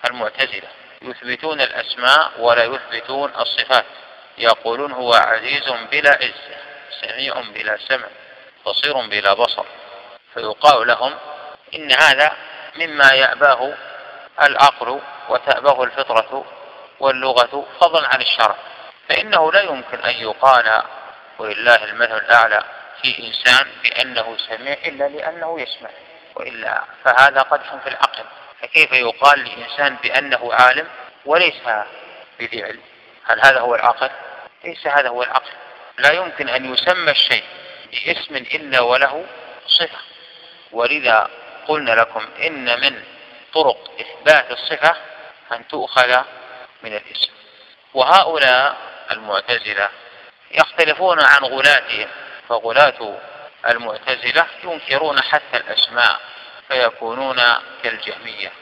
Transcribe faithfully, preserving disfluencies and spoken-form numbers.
المعتزلة، يثبتون الأسماء ولا يثبتون الصفات، يقولون هو عزيز بلا عزة، سميع بلا سمع، بصير بلا بصر، فيقال لهم إن هذا مما يأباه العقل وتأباه الفطرة واللغة فضلا عن الشرع، فإنه لا يمكن أن يقال ولله المثل الأعلى في إنسان بأنه سميع إلا لأنه يسمع، وإلا فهذا قدح في العقل. فكيف يقال لإنسان بأنه عالم وليس بذي علم؟ هل هذا هو العقل؟ ليس هذا هو العقل. لا يمكن أن يسمى الشيء باسم إلا وله صفة، ولذا قلنا لكم إن من طرق إثبات الصفة أن تؤخذ من الاسم. وهؤلاء المعتزلة يختلفون عن غلاتهم، فغلاة المعتزلة ينكرون حتى الأسماء فيكونون كالجهمية،